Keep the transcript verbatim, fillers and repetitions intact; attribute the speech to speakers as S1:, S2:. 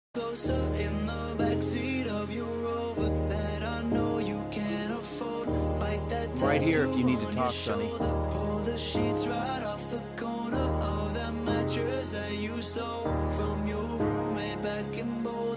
S1: Closer in the backseat of your Rover that I know you can't afford. Bite that
S2: Right here if you need to
S1: tattoo on
S2: talk,
S1: your
S2: Sonny.
S1: shoulder. Pull the sheets right off the corner of that mattress that you stole from your roommate back in Boulder.